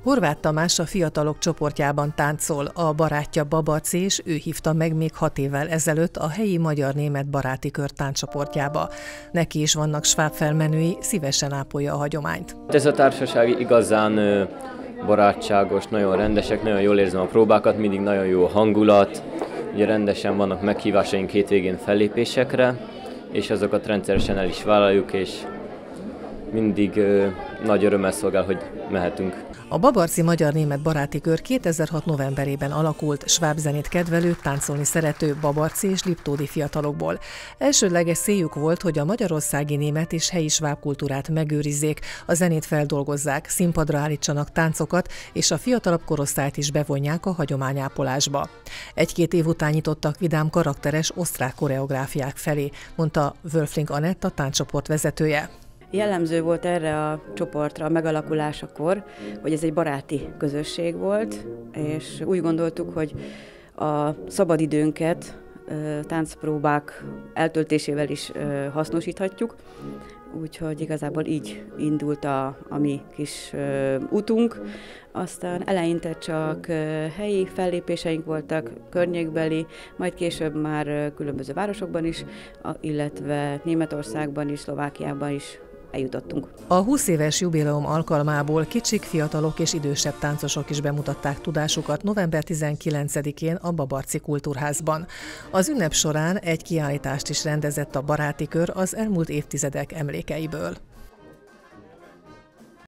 Horváth Tamás a fiatalok csoportjában táncol, a barátja Babarci, és ő hívta meg még 6 évvel ezelőtt a helyi magyar-német baráti kör tánccsoportjába. Neki is vannak sváb felmenői, szívesen ápolja a hagyományt. Ez a társaság igazán barátságos, nagyon rendesek, nagyon jól érzem a próbákat, mindig nagyon jó a hangulat. Ugye rendesen vannak meghívásaink hétvégén fellépésekre, és azokat rendszeresen el is vállaljuk, és mindig nagy örömmel szolgál, hogy mehetünk. A Babarci magyar-német baráti kör 2006. novemberében alakult, sváb zenét kedvelő, táncolni szerető babarci és liptódi fiatalokból. Elsődleges céljuk volt, hogy a magyarországi német és helyi sváb kultúrát megőrizzék, a zenét feldolgozzák, színpadra állítsanak táncokat, és a fiatalabb korosztályt is bevonják a hagyományápolásba. 1-2 év után nyitottak vidám, karakteres osztrák koreográfiák felé, mondta Wölfling Anett, a tánccsoport vezetője. Jellemző volt erre a csoportra a megalakulásakor, hogy ez egy baráti közösség volt, és úgy gondoltuk, hogy a szabadidőnket táncpróbák eltöltésével is hasznosíthatjuk, úgyhogy igazából így indult a mi kis utunk. Aztán eleinte csak helyi fellépéseink voltak, környékbeli, majd később már különböző városokban is, illetve Németországban is, Szlovákiában is eljutottunk. A 20 éves jubileum alkalmából kicsik, fiatalok és idősebb táncosok is bemutatták tudásukat november 19-én a Babarci Kultúrházban. Az ünnep során egy kiállítást is rendezett a baráti kör az elmúlt évtizedek emlékeiből.